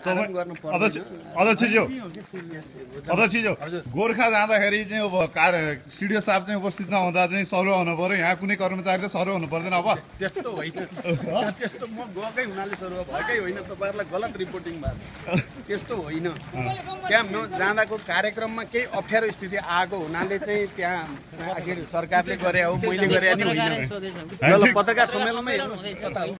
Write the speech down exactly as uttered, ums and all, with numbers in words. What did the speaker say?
अध्यक्ष अध्यक्षज्यू अध्यक्षज्यू गोर्खा जाँदाखेरि चाहिँ अब कार सिडिओ साहब चाहिँ उपस्थित नहुँदा चाहिँ सरुवा हुनु पर्यो, यहाँ कुनै कर्मचारी त सरुवा हुनु पर्दैन। अब त्यस्तो होइन, त्यस्तो म गएकै हुनाले सरुवा भएकै होइन, तपाईँहरूलाई गलत रिपोर्टिङ भयो, त्यस्तो होइन। त्यहाँ म जाँदाको कार्यक्रममा केही अप्ठ्यारो स्थिति आएको हुनाले चाहिँ त्यहाँ आखिर सरकारले गरे हो, मैले गरे नि होइन। पत्रकार सम्मेलनमै